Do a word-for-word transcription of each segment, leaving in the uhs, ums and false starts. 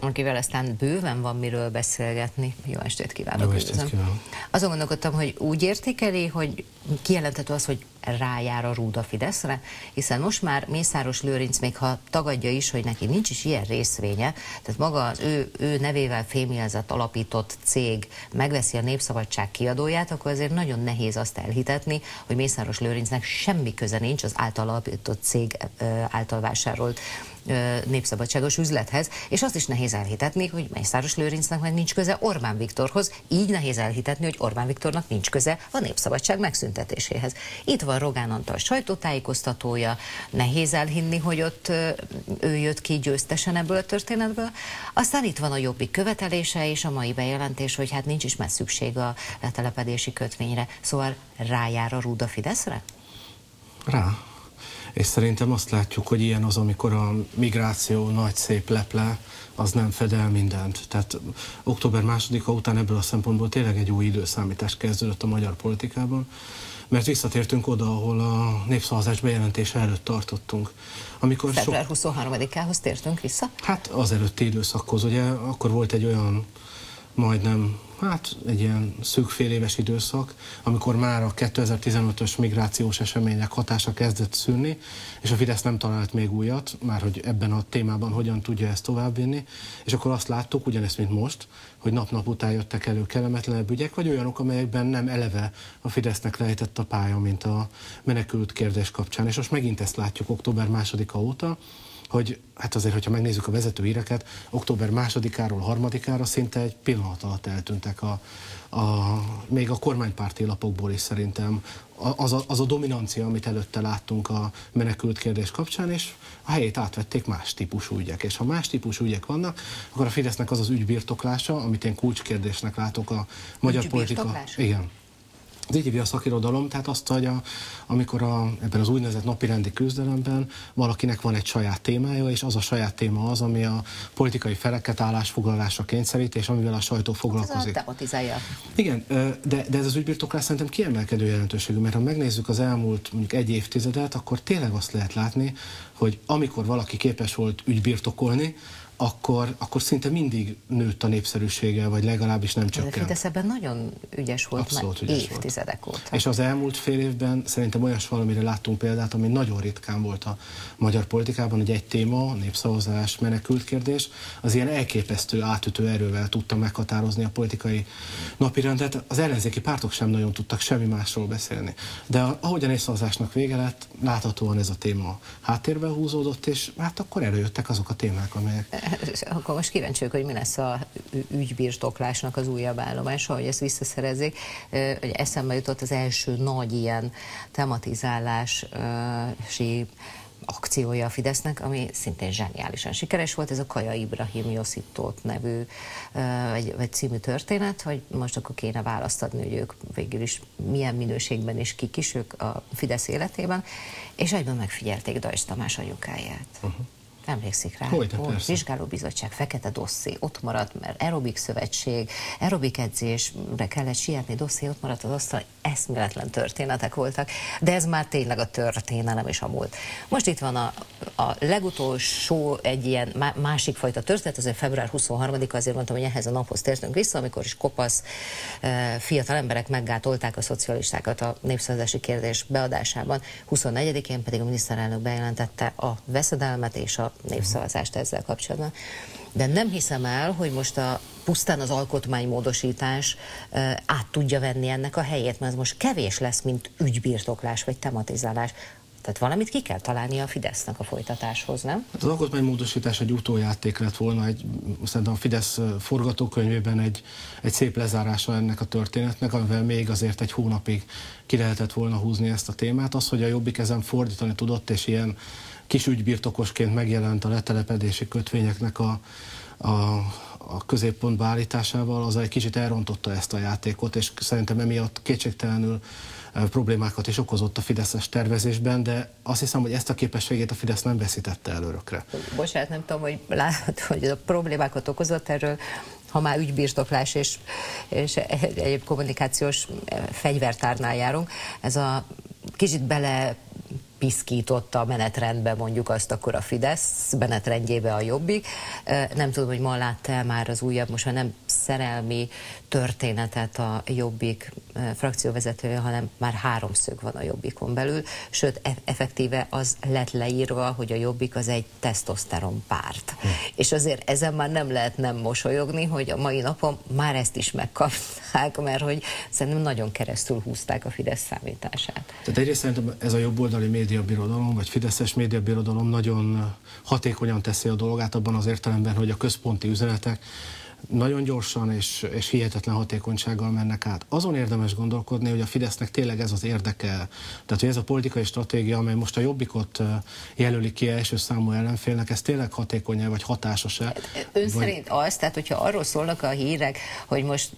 akivel aztán bőven van miről beszélgetni. Jó estét kívánok! Jó estét kívánok! Azon gondolkodtam, hogy úgy értékeli, hogy kijelenthető az, hogy rájár a rúd a Fideszre, hiszen most már Mészáros Lőrinc, még ha tagadja is, hogy neki nincs is ilyen részvénye, tehát maga az ő, ő nevével fémjelzett, alapított cég megveszi a Népszabadság kiadóját, akkor azért nagyon nehéz azt elhitetni, hogy Mészáros Lőrincnek semmi köze nincs az által alapított cég által vásárolt népszabadságos üzlethez, és azt is nehéz elhitetni, hogy Mészáros Lőrincnek meg nincs köze Orbán Viktorhoz, így nehéz elhitetni, hogy Orbán Viktornak nincs köze a Népszabadság megszüntetéséhez. Itt van Rogán Antal sajtótájékoztatója, nehéz elhinni, hogy ott ő jött ki győztesen ebből a történetből. Aztán itt van a Jobbik követelése és a mai bejelentés, hogy hát nincs is már szükség a letelepedési kötvényre. Szóval rájár a rúd a Fideszre? Rá. És szerintem azt látjuk, hogy ilyen az, amikor a migráció nagy szép leple, az nem fed el mindent. Tehát október másodika után ebből a szempontból tényleg egy új időszámítás kezdődött a magyar politikában, mert visszatértünk oda, ahol a népszavazás bejelentése előtt tartottunk. Amikor február huszonharmadikához tértünk vissza? Hát az előtti időszakhoz, ugye akkor volt egy olyan majdnem, hát egy ilyen szűk fél éves időszak, amikor már a kétezer-tizenötös migrációs események hatása kezdett szűnni, és a Fidesz nem talált még újat, már hogy ebben a témában hogyan tudja ezt továbbvinni, és akkor azt láttuk, ugyanezt, mint most, hogy nap-nap után jöttek elő kellemetlenebb ügyek, vagy olyanok, amelyekben nem eleve a Fidesznek lejtett a pálya, mint a menekült kérdés kapcsán. És most megint ezt látjuk október másodika óta, hogy hát azért, hogyha megnézzük a vezető híreket, október másodikáról harmadikára szinte egy pillanat alatt eltűntek a, a, még a kormánypárti lapokból is szerintem az a, az a dominancia, amit előtte láttunk a menekült kérdés kapcsán, és a helyét átvették más típusú ügyek. És ha más típusú ügyek vannak, akkor a Fidesznek az az ügybirtoklása, amit én kulcskérdésnek látok a magyar politika. Igen. Ez így hívja a szakirodalom, tehát azt, hogy a, amikor a, ebben az úgynevezett napirendi küzdelemben valakinek van egy saját témája, és az a saját téma az, ami a politikai feleket állásfoglalásra kényszerít, és amivel a sajtó foglalkozik. Ez a tematizálja. Igen, de, de ez az ügybirtoklás szerintem kiemelkedő jelentőségű, mert ha megnézzük az elmúlt mondjuk egy évtizedet, akkor tényleg azt lehet látni, hogy amikor valaki képes volt ügybirtokolni, Akkor, akkor szinte mindig nőtt a népszerűsége, vagy legalábbis nem csökkent. A Fidesz ebben nagyon ügyes volt, Abszolút már ügyes évtizedek volt. óta. És az elmúlt fél évben szerintem olyas valamire láttunk példát, ami nagyon ritkán volt a magyar politikában, hogy egy téma, népszavazás, menekült kérdés, az ilyen elképesztő, átütő erővel tudta meghatározni a politikai napirendet. Az ellenzéki pártok sem nagyon tudtak semmi másról beszélni. De ahogy a népszavazásnak vége lett, láthatóan ez a téma háttérbe húzódott, és hát akkor előjöttek azok a témák, amelyek... Akkor most kíváncsi vagyok, hogy mi lesz a ügybirtoklásnak az újabb állomása, hogy ezt visszaszerezzék. Hogy eszembe jutott az első nagy ilyen tematizálási akciója a Fidesznek, ami szintén zseniálisan sikeres volt, ez a Kaja Ibrahim Joszitót nevű vagy, vagy című történet, hogy most akkor kéne választ adni, hogy ők végül is milyen minőségben és kik is ők a Fidesz életében, és egyben megfigyelték Dajcs Tamás anyukáját. Uh-huh. Emlékszik rá? Hogyne, Ó, vizsgálóbizottság, fekete dosszé, ott maradt, mert aerobik szövetség, aerobik edzésre kellett sietni, dosszé ott maradt az asztal, eszméletlen történetek voltak, de ez már tényleg a történelem és a múlt. Most itt van a, a legutolsó egy ilyen másik fajta történet, azért február huszonharmadika, azért mondtam, hogy ehhez a naphoz tértünk vissza, amikor is kopasz fiatal emberek meggátolták a szocialistákat a népszavazási kérdés beadásában, huszonnegyedikén pedig a miniszterelnök bejelentette a veszedelmet és a népszavazást ezzel kapcsolatban. De nem hiszem el, hogy most a, pusztán az alkotmánymódosítás uh, át tudja venni ennek a helyét, mert ez most kevés lesz, mint ügybirtoklás vagy tematizálás. Tehát valamit ki kell találni a Fidesznek a folytatáshoz, nem? Hát az alkotmánymódosítás egy utójáték lett volna, egy, szerintem a Fidesz forgatókönyvében egy, egy szép lezárása ennek a történetnek, amivel még azért egy hónapig ki lehetett volna húzni ezt a témát. Az, hogy a Jobbik ezen fordítani tudott, és ilyen kis ügybirtokosként megjelent a letelepedési kötvényeknek a, a, a középpontba állításával, az egy kicsit elrontotta ezt a játékot, és szerintem emiatt kétségtelenül problémákat is okozott a fideszes tervezésben, de azt hiszem, hogy ezt a képességét a Fidesz nem veszítette el örökre. Bocsánat, nem tudom, hogy látod, hogy a problémákat okozott erről, ha már ügybirtoklás és, és egyéb kommunikációs fegyvertárnál járunk, ez a kicsit bele piszkította a menetrendbe mondjuk azt akkor a Fidesz, menetrendjébe a Jobbik. Nem tudom, hogy ma látta már az újabb, most már nem szerelmi történetet a Jobbik frakcióvezetője, hanem már háromszög van a Jobbikon belül, sőt, effektíve az lett leírva, hogy a Jobbik az egy tesztoszteron párt. Hm. És azért ezen már nem lehet nem mosolyogni, hogy a mai napon már ezt is megkapták, mert hogy szerintem nagyon keresztül húzták a Fidesz számítását. Tehát egyrészt szerintem ez a jobboldali médiabirodalom, vagy fideszes médiabirodalom nagyon hatékonyan teszi a dolgát abban az értelemben, hogy a központi üzenetek nagyon gyorsan és, és hihetetlen hatékonysággal mennek át. Azon érdemes gondolkodni, hogy a Fidesznek tényleg ez az érdeke. Tehát, hogy ez a politikai stratégia, amely most a Jobbikot jelöli ki első számú ellenfélnek, ez tényleg hatékony-e, vagy hatásos-e? Ön vagy... szerint az, tehát hogyha arról szólnak a hírek, hogy most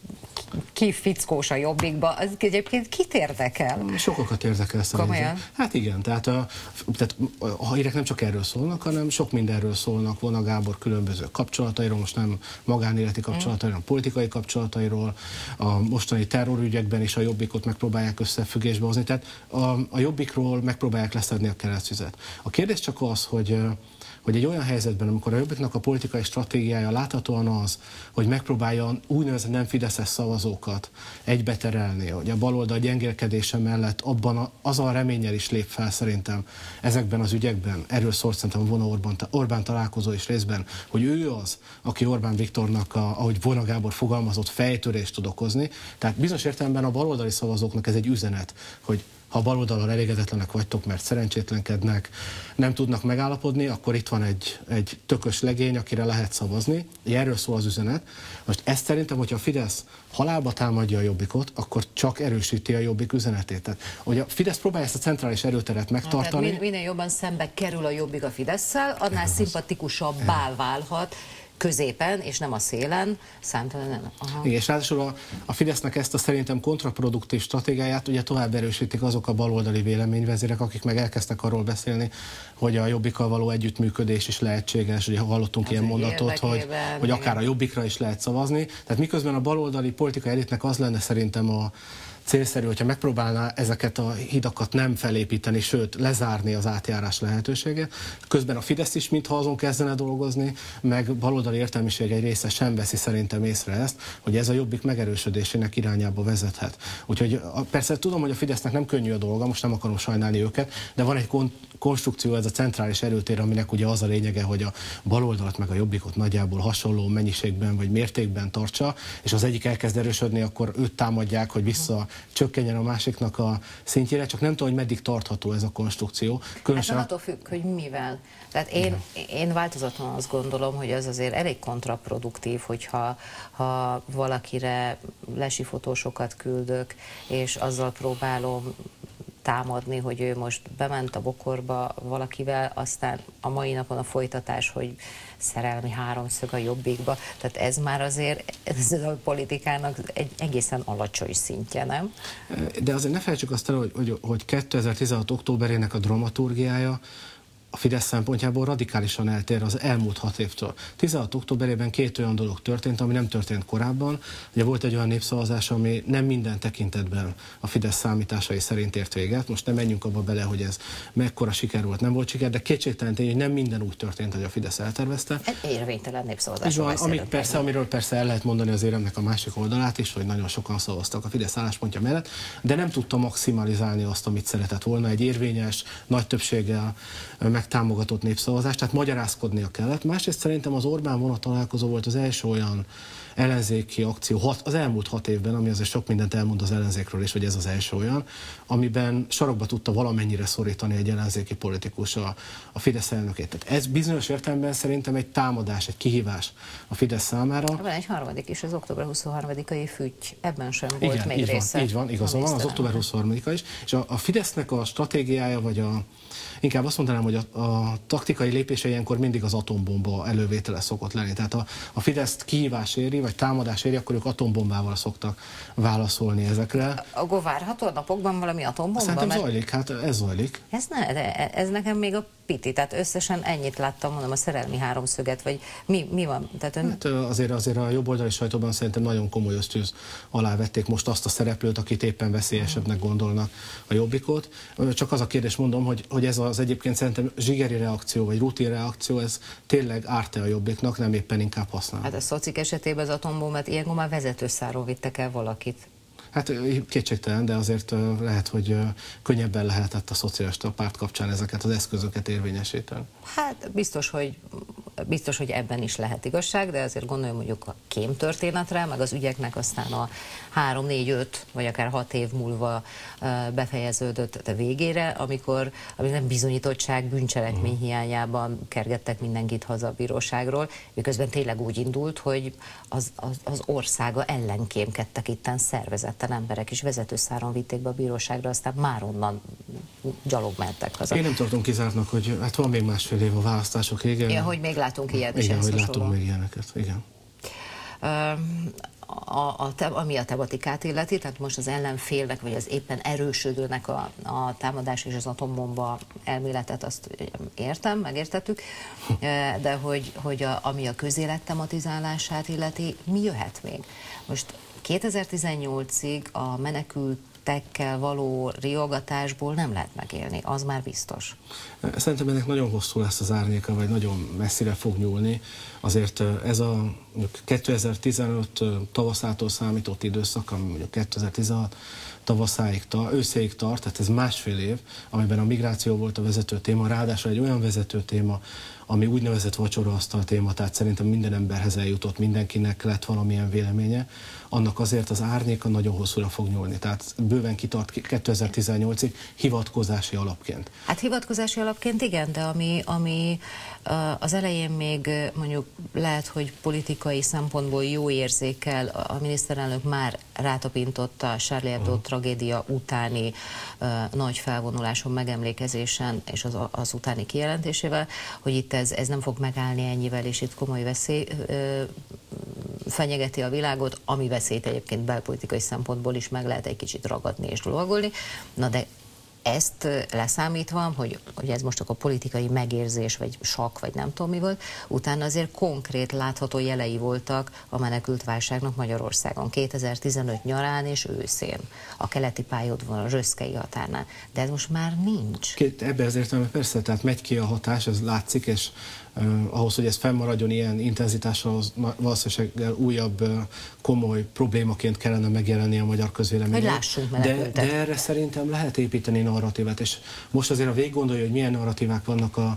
ki fickós a Jobbikba, az egyébként kit érdekel? Sokakat érdekel szerintem. Komolyan? Hát igen, tehát a, tehát a hírek nem csak erről szólnak, hanem sok mindenről szólnak. Vona Gábor különböző kapcsolatairól, most nem magánéleti kapcsolatairól, hanem politikai kapcsolatairól, a mostani terrorügyekben is a Jobbikot megpróbálják összefüggésbe hozni, tehát a, a Jobbikról megpróbálják leszedni a keresztüzet. A kérdés csak az, hogy hogy egy olyan helyzetben, amikor a Jobbiknak a politikai stratégiája láthatóan az, hogy megpróbálja úgynevezett nem fideszes szavazókat egybeterelni, hogy a baloldal gyengélkedése mellett abban a, azzal a reménnyel is lép fel szerintem ezekben az ügyekben, erről szólt szerintem a Vona Orbán, Orbán találkozó is részben, hogy ő az, aki Orbán Viktornak, a, ahogy Vona Gábor fogalmazott, fejtörést tud okozni. Tehát bizonyos értelemben a baloldali szavazóknak ez egy üzenet, hogy ha a baloldalon elégedetlenek vagytok, mert szerencsétlenkednek, nem tudnak megállapodni, akkor itt van egy, egy tökös legény, akire lehet szavazni. Erről szól az üzenet. Most ezt szerintem, hogyha a Fidesz halálba támadja a Jobbikot, akkor csak erősíti a Jobbik üzenetét. Tehát, hogy a Fidesz próbálja ezt a centrális erőteret megtartani. Tehát minél jobban szembe kerül a Jobbik a Fidesszel, annál szimpatikusabbá válhat középen, és nem a szélen, számtalan nem. Aha. Igen, és ráadásul a, a Fidesznek ezt a szerintem kontraproduktív stratégiáját ugye tovább erősítik azok a baloldali véleményvezérek, akik meg elkezdtek arról beszélni, hogy a Jobbikkal való együttműködés is lehetséges, ugye hallottunk az ilyen mondatot, hogy, hogy akár a Jobbikra is lehet szavazni. Tehát miközben a baloldali politikai elitnek az lenne szerintem a célszerű, hogyha megpróbálná ezeket a hidakat nem felépíteni, sőt lezárni az átjárás lehetőséget. Közben a Fidesz is mintha azon kezdene dolgozni, meg baloldali értelmiség egy része sem veszi szerintem észre ezt, hogy ez a Jobbik megerősödésének irányába vezethet. Úgyhogy persze tudom, hogy a Fidesznek nem könnyű a dolga, most nem akarom sajnálni őket, de van egy kon konstrukció, ez a centrális erőtér, aminek ugye az a lényege, hogy a baloldalat meg a Jobbikot nagyjából hasonló mennyiségben vagy mértékben tartsa, és az egyik elkezd erősödni, akkor őt támadják, hogy vissza csökkenjen a másiknak a szintjére, csak nem tudom, hogy meddig tartható ez a konstrukció. Különösen hát attól függ, hogy mivel. Tehát én, én változatlan azt gondolom, hogy az azért elég kontraproduktív, hogyha ha valakire lesifotósokat küldök, és azzal próbálom támadni, hogy ő most bement a bokorba valakivel, aztán a mai napon a folytatás, hogy szerelmi háromszög a Jobbikba. Tehát ez már azért ez a politikának egy egészen alacsony szintje, nem? De azért ne felejtsük azt el, hogy, hogy, hogy kétezer-tizenhat októberének a dramaturgiája a Fidesz szempontjából radikálisan eltér az elmúlt hat évtől. tizenhat októberében két olyan dolog történt, ami nem történt korábban. Ugye volt egy olyan népszavazás, ami nem minden tekintetben a Fidesz számításai szerint ért véget. Most nem menjünk abba bele, hogy ez mekkora siker volt, nem volt siker, de kétségtelen tény, hogy nem minden úgy történt, hogy a Fidesz eltervezte. Egy érvénytelen népszavazásról beszélünk. Amik persze, amiről persze el lehet mondani az éremnek a másik oldalát is, hogy nagyon sokan szavaztak a Fidesz álláspontja mellett, de nem tudta maximalizálni azt, amit szeretett volna egy érvényes, nagy többséggel megtámogatott népszavazást, tehát magyarázkodnia kellett. Másrészt szerintem az Orbán-Vona találkozó volt az első olyan ellenzéki akció hat, az elmúlt hat évben, ami azért sok mindent elmond az ellenzékről is, hogy ez az első olyan, amiben sarokba tudta valamennyire szorítani egy ellenzéki politikus a, a Fidesz elnökét. Tehát ez bizonyos értelemben szerintem egy támadás, egy kihívás a Fidesz számára. Van egy harmadik is, az október huszonharmadikai fügy, ebben sem volt igen, még így része. Van, így van, igazán van, az október huszonharmadika is, és a, a Fidesznek a stratégiája, vagy a, inkább azt mondanám, hogy a, a taktikai lépése ilyenkor mindig az atombomba elővétele szokott lenni. Tehát a, a Fideszt kihívás éri, vagy támadás éri, akkor ők atombombával szoktak válaszolni ezekre. Akkor várható a napokban valami atombomba? Szerintem mert... zajlik, hát ez zajlik. Ez, ne, ez nekem még a piti, tehát összesen ennyit láttam, mondom, a szerelmi háromszöget, vagy mi, mi van? Tehát ön... hát azért, azért a jobboldali sajtóban szerintem nagyon komoly ösztűz alá vették most azt a szereplőt, akit éppen veszélyesebbnek gondolnak a Jobbikot. Csak az a kérdés, mondom, hogy, hogy ez az egyébként szerintem zsigeri reakció, vagy rutin reakció, ez tényleg árt-e a Jobbiknak, nem éppen inkább használ. Hát a szocik esetében az atombombát ilyenkor már vezetőszáron vittek el valakit. Hát kétségtelen, de azért lehet, hogy könnyebben lehetett a szocialista párt kapcsán ezeket az eszközöket érvényesíteni. Hát biztos, hogy, biztos, hogy ebben is lehet igazság, de azért gondolom mondjuk a kém történetre, meg az ügyeknek aztán a három, négy, öt, vagy akár hat év múlva befejeződött a végére, amikor, amikor nem bizonyítottság, bűncselekmény hiányában kergettek mindenkit haza a bíróságról, miközben tényleg úgy indult, hogy az, az, az országa ellen kémkedtek itten szervezetten emberek is vezetőszáron vitték be a bíróságra, aztán már onnan gyalog mentek haza. Én nem tartom kizártnak, hogy hát van még másfél év a választások, igen. Ja, hogy még látunk ilyet is. Igen, hogy látunk még ilyeneket, igen. A, a, ami a tematikát illeti, tehát most az ellenfélnek, vagy az éppen erősödőnek a, a támadás és az atombomba elméletet, azt értem, megértettük, de hogy, hogy a, ami a közélet tematizálását illeti, mi jöhet még? Most kétezer-tizennyolcig a menekültekkel való riogatásból nem lehet megélni, az már biztos. Szerintem ennek nagyon hosszú lesz az árnyéka, vagy nagyon messzire fog nyúlni. Azért ez a kétezer-tizenöt tavaszától számított időszak, ami mondjuk kétezer-tizenhat tavaszáig, őszéig tart, tehát ez másfél év, amiben a migráció volt a vezető téma, ráadásul egy olyan vezető téma, ami úgynevezett vacsoraasztal téma, tehát szerintem minden emberhez eljutott, mindenkinek lett valamilyen véleménye, annak azért az árnyéka nagyon hosszúra fog nyúlni, tehát bőven kitart kétezer-tizennyolcig hivatkozási alapként. Hát hivatkozási alapként igen, de ami, ami az elején még mondjuk lehet, hogy politikai szempontból jó érzékkel a miniszterelnök már rátapintott a Charlie Hebdo uh-huh. tragédia utáni uh, nagy felvonuláson, megemlékezésen és az, az utáni kijelentésével, hogy itt ez, ez nem fog megállni ennyivel, és itt komoly veszély uh, fenyegeti a világot, ami veszélyt egyébként belpolitikai szempontból is meg lehet egy kicsit ragadni és lovagolni. Na de ezt leszámítva, hogy, hogy ez most csak a politikai megérzés, vagy sakk, vagy nem tudom mi volt, utána azért konkrét látható jelei voltak a menekült válságnak Magyarországon kétezer-tizenöt nyarán és őszén, a keleti pályaudvaron, a röszkei határnál. De ez most már nincs. Két, ebben az értelemben persze, tehát megy ki a hatás, ez látszik, és Uh, ahhoz, hogy ez fennmaradjon ilyen intenzitással, valószínűleg újabb uh, komoly problémaként kellene megjelenni a magyar közvéleményen. Hogy lássunk de, de erre szerintem lehet építeni narratívát, és most azért, ha végig gondolja, hogy milyen narratívák vannak a,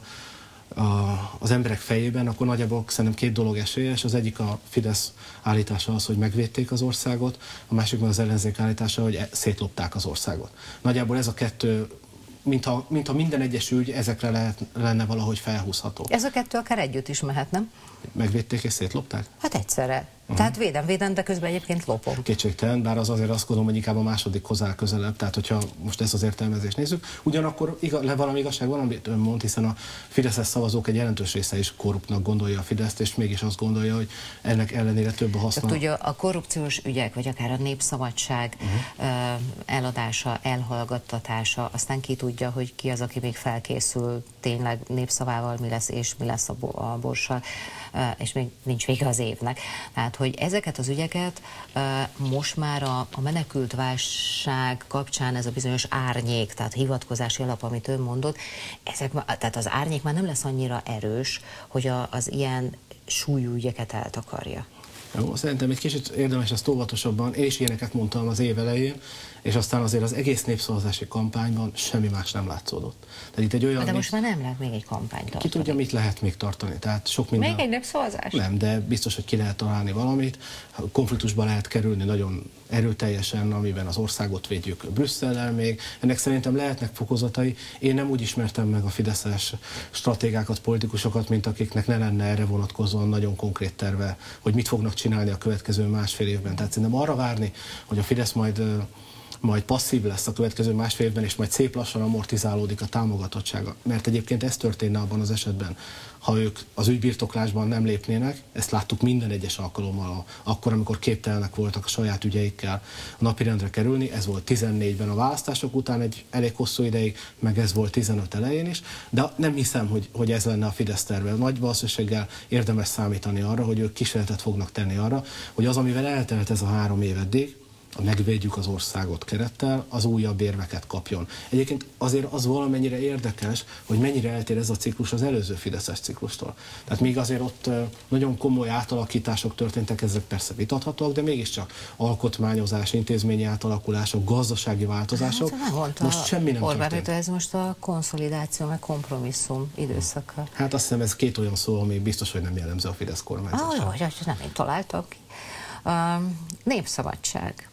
a, az emberek fejében, akkor nagyjából szerintem két dolog esélyes. Az egyik a Fidesz állítása az, hogy megvédték az országot, a másik az ellenzék állítása, hogy szétlopták az országot. Nagyjából ez a kettő, mintha, mintha minden egyes ügy ezekre lehet, lenne valahogy felhúzható. Ez a kettő akár együtt is mehet, nem? Megvédték és szétlopták? Hát egyszerre. Uh-huh. Tehát védem, védem, de közben egyébként lopom. Kétségtelen, bár az azért azt gondolom, hogy inkább a másodikhoz áll közelebb, tehát hogyha most ezt az értelmezést nézzük. Ugyanakkor igaz, le valami igazság van, amit ön mond, hiszen a fideszes szavazók egy jelentős része is korruptnak gondolja a Fideszt, és mégis azt gondolja, hogy ennek ellenére több a haszna. Tehát ugye a korrupciós ügyek, vagy akár a népszabadság uh-huh. eladása, elhallgattatása, aztán ki tudja, hogy ki az, aki még felkészül tényleg népszavával, mi lesz és mi lesz a, bo a borssal, és még nincs vége az évnek. Tehát, hogy ezeket az ügyeket most már a, a menekült válság kapcsán ez a bizonyos árnyék, tehát hivatkozási alap, amit ön mondott, ezek, tehát az árnyék már nem lesz annyira erős, hogy a, az ilyen súlyú ügyeket eltakarja. Jó, szerintem egy kicsit érdemes ezt óvatosabban, én is ilyeneket mondtam az év elején, és aztán azért az egész népszavazási kampányban semmi más nem látszódott. Tehát itt egy olyan de most nép... már nem lehet még egy kampányt tartani. Ki tudja, mit lehet még tartani. Tehát sok minden... Még egy népszavazás? Nem, de biztos, hogy ki lehet találni valamit. Konfliktusba lehet kerülni nagyon erőteljesen, amiben az országot védjük Brüsszellel még. Ennek szerintem lehetnek fokozatai. Én nem úgy ismertem meg a fideszes stratégákat, politikusokat, mint akiknek ne lenne erre vonatkozóan nagyon konkrét terve, hogy mit fognak csinálni a következő másfél évben. Tehát szerintem arra várni, hogy a Fidesz majd majd passzív lesz a következő másfél évben, és majd szép lassan amortizálódik a támogatottsága. Mert egyébként ez történne abban az esetben, ha ők az ügybirtoklásban nem lépnének, ezt láttuk minden egyes alkalommal, akkor, amikor képtelenek voltak a saját ügyeikkel a napirendre kerülni, ez volt tizennégyben a választások után egy elég hosszú ideig, meg ez volt tizenöt elején is, de nem hiszem, hogy, hogy ez lenne a Fidesz terve. Nagy valószínűséggel érdemes számítani arra, hogy ők kísérletet fognak tenni arra, hogy az, amivel eltelt ez a három év eddig, megvédjük az országot kerettel, az újabb érveket kapjon. Egyébként azért az valamennyire érdekes, hogy mennyire eltér ez a ciklus az előző fideszes ciklustól. Tehát még azért ott nagyon komoly átalakítások történtek, ezek persze vitathatóak, de mégiscsak alkotmányozás, intézményi átalakulások, gazdasági változások. Hát, most semmi nem Orbán történt. ez most a konszolidáció, meg kompromisszum időszaka. Hát azt hiszem, ez két olyan szó, ami biztos, hogy nem jellemző a Fidesz kormányzásra. Ah, jó, nem én találtam ki. Uh, népszabadság.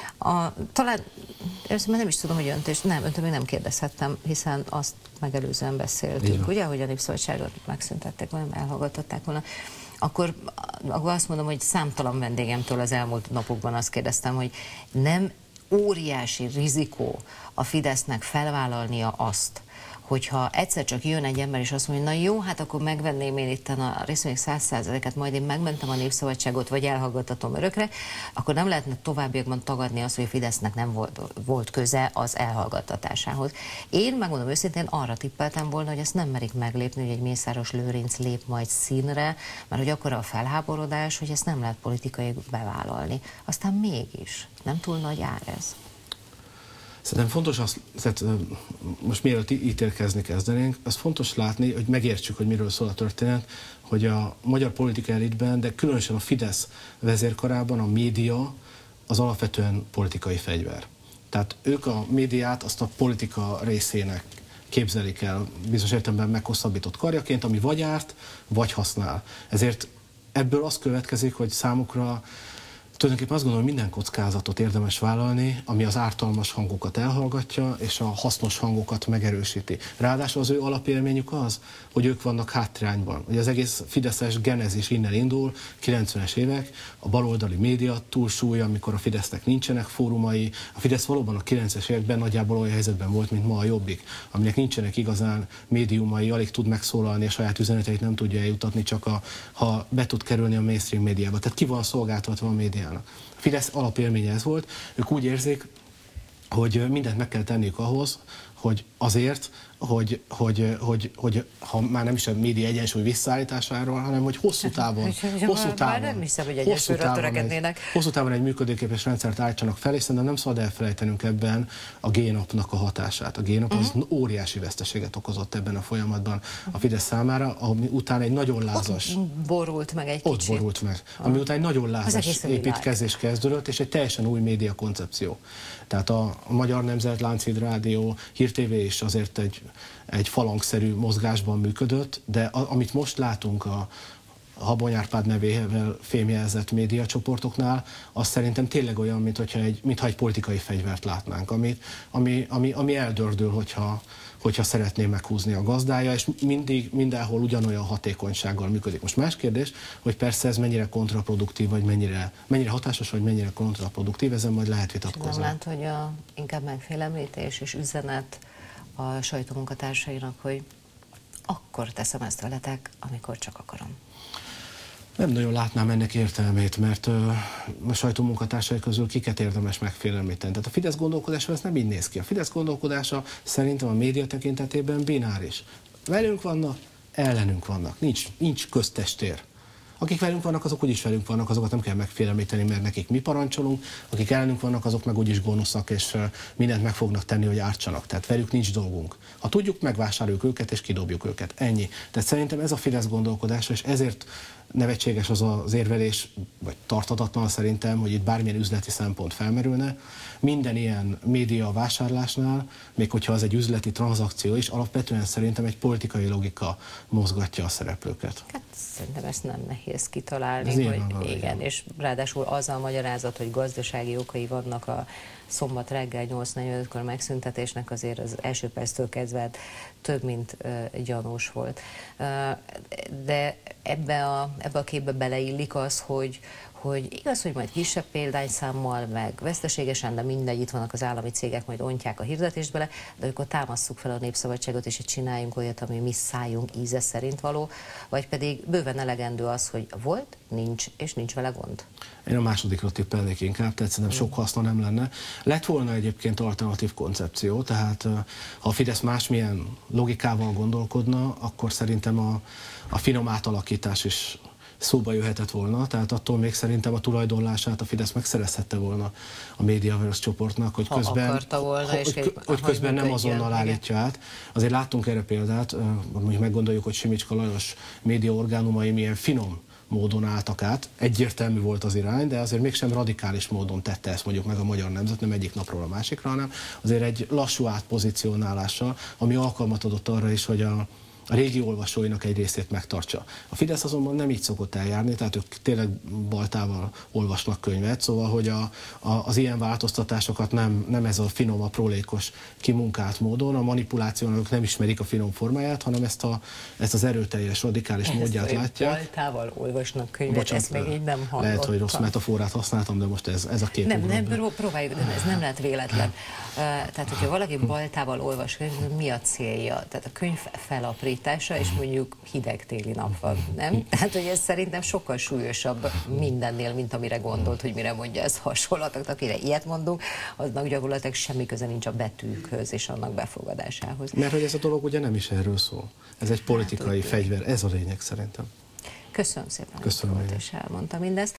A, talán, ezt már nem is tudom, hogy önt, és nem, öntől még nem kérdezhettem, hiszen azt megelőzően beszéltünk, ugye, hogy a népszabadságot megszüntették, vagy elhallgattatták volna. Akkor, akkor azt mondom, hogy számtalan vendégemtől az elmúlt napokban azt kérdeztem, hogy nem óriási rizikó a Fidesznek felvállalnia azt, hogyha egyszer csak jön egy ember, és azt mondja, na jó, hát akkor megvenném én itt a részvények száz százalékát, majd én megmentem a népszabadságot, vagy elhallgattatom örökre, akkor nem lehetne továbbiakban tagadni azt, hogy a Fidesznek nem volt, volt köze az elhallgattatásához. Én megmondom őszintén, arra tippeltem volna, hogy ezt nem merik meglépni, hogy egy Mészáros Lőrinc lép majd színre, mert hogy akkor a felháborodás, hogy ezt nem lehet politikai bevállalni. Aztán mégis, nem túl nagy ár ez. Szerintem fontos azt, tehát most mielőtt ítélkezni kezdenénk, az fontos látni, hogy megértsük, hogy miről szól a történet, hogy a magyar politikai elitben, de különösen a Fidesz vezérkarában a média az alapvetően politikai fegyver. Tehát ők a médiát azt a politika részének képzelik el bizonyos értelemben meghosszabbított karjaként, ami vagy árt, vagy használ. Ezért ebből az következik, hogy számukra tulajdonképpen azt gondolom, hogy minden kockázatot érdemes vállalni, ami az ártalmas hangokat elhallgatja, és a hasznos hangokat megerősíti. Ráadásul az ő alapélményük az, hogy ők vannak hátrányban. Ugye az egész fideszes genezis innen indul, kilencvenes évek, a baloldali média túlsúlya, amikor a Fidesznek nincsenek fórumai. A Fidesz valóban a kilencvenes években nagyjából olyan helyzetben volt, mint ma a Jobbik, aminek nincsenek igazán médiumai, alig tud megszólalni, a saját üzeneteit nem tudja eljutatni, csak a, ha be tud kerülni a mainstream médiába. Tehát ki van szolgáltatva a médiának. A Fidesz alapélménye ez volt, ők úgy érzik, hogy mindent meg kell tenniük ahhoz, hogy azért, hogy, hogy, hogy, hogy ha már nem is a média egyensúly visszaállításáról, hanem hogy hosszú távon, hosszú távon, nem hiszem, hogy egyensúlyra törekednének. Hosszú távon egy működőképes rendszert állítsanak fel, és szerintem nem szabad elfelejtenünk ebben a G-napnak a hatását. A G-nap az uh-huh. óriási veszteséget okozott ebben a folyamatban a Fidesz számára, ami után egy nagyon lázas... Ott borult meg egy ott kicsit. Ott borult meg. Ami után egy nagyon lázas építkezés kezdődött, és egy teljesen új média koncepció. Tehát a, a Magyar Nemzet, Lánchíd Rádió, Hír té vé is azért egy, egy falangszerű mozgásban működött, de a, amit most látunk a Habony Árpád nevével fémjelzett médiacsoportoknál, az szerintem tényleg olyan, mintha egy, mintha egy politikai fegyvert látnánk, amit, ami, ami, ami eldördül, hogyha, hogyha szeretné meghúzni a gazdája, és mindig, mindenhol ugyanolyan hatékonysággal működik. Most más kérdés, hogy persze ez mennyire kontraproduktív, vagy mennyire, mennyire hatásos, vagy mennyire kontraproduktív, ezen majd lehet vitatkozni. Nem lát, hogy a, inkább megfélemlítés és üzenet a sajtómunkatársainak, hogy akkor teszem ezt veletek, amikor csak akarom. Nem nagyon látnám ennek értelmét, mert ö, a sajtómunkatársai közül kiket érdemes megfélemlíteni. Tehát a Fidesz gondolkodása ez nem így néz ki. A Fidesz gondolkodása szerintem a média tekintetében bináris. Velünk vannak, ellenünk vannak. Nincs, nincs köztestér. Akik velünk vannak, azok úgyis velünk vannak, azokat nem kell megfélemlíteni, mert nekik mi parancsolunk, akik ellenünk vannak, azok meg úgyis gonoszak, és mindent meg fognak tenni, hogy ártsanak. Tehát velük nincs dolgunk. Ha tudjuk, megvásároljuk őket, és kidobjuk őket. Ennyi. Tehát szerintem ez a Fidesz gondolkodása, és ezért nevetséges az az érvelés, vagy tartatatlan szerintem, hogy itt bármilyen üzleti szempont felmerülne. Minden ilyen média vásárlásnál, még hogyha az egy üzleti tranzakció is, alapvetően szerintem egy politikai logika mozgatja a szereplőket. Hát szerintem ezt nem nehéz kitalálni, ez hogy van, igen, igen, és ráadásul az a magyarázat, hogy gazdasági okai vannak a szombat reggel nyolc negyvenötkor megszüntetésnek, azért az első perctől kezdve több, mint uh, gyanús volt. Uh, de ebbe a, ebbe a képbe beleillik az, hogy, hogy igaz, hogy majd kisebb példányszámmal, meg veszteségesen, de mindegy, itt vannak az állami cégek, majd ontják a hirdetést bele, de akkor támasszuk fel a népszabadságot, és csináljunk olyat, ami mi szájunk íze szerint való, vagy pedig bőven elegendő az, hogy volt, nincs, és nincs vele gond. Én a másodikra tippelnék inkább, tehát szerintem sok haszna nem lenne. Lett volna egyébként alternatív koncepció, tehát ha a Fidesz másmilyen logikával gondolkodna, akkor szerintem a, a finom átalakítás is szóba jöhetett volna, tehát attól még szerintem a tulajdonlását a Fidesz megszerezhette volna a Mediaverse csoportnak, hogy ha közben, volna, hogy, és hogy, hogy közben nem azonnal állítja át. Azért láttunk erre példát, mondjuk meggondoljuk, hogy Simicska Lajos média orgánumai milyen finom módon álltak át. Egyértelmű volt az irány, de azért mégsem radikális módon tette ezt mondjuk meg a Magyar Nemzet, nem egyik napról a másikra, hanem azért egy lassú átpozícionálással, ami alkalmat adott arra is, hogy a a régi olvasóinak egy részét megtartsa. A Fidesz azonban nem így szokott eljárni, tehát ők tényleg baltával olvasnak könyvet, szóval, hogy a, a, az ilyen változtatásokat nem, nem ez a finom, aprólékos, kimunkált módon, a manipulációnak ők nem ismerik a finom formáját, hanem ezt, a, ezt az erőteljes, radikális ezt módját látják. Baltával olvasnak könyvet, Bocsánat, ezt még így nem hallottam. Lehet, hogy rossz metaforát használtam, de most ez, ez a kép. Nem, nem, próbáljuk, de ez nem lehet véletlen. Tehát, hogyha valaki baltával olvas könyvet, mi a célja? Tehát a könyv felaprítása, és mondjuk hideg téli nap van, nem? Tehát, hogy ez szerintem sokkal súlyosabb mindennél, mint amire gondolt, hogy mire mondja ez hasonlatot. Akire ilyet mondunk, aznak gyakorlatilag semmi köze nincs a betűkhöz és annak befogadásához. Mert hogy ez a dolog ugye nem is erről szól. Ez egy politikai hát, fegyver, ez a lényeg szerintem. Köszönöm szépen, Köszönöm, hogy és elmondta mindezt.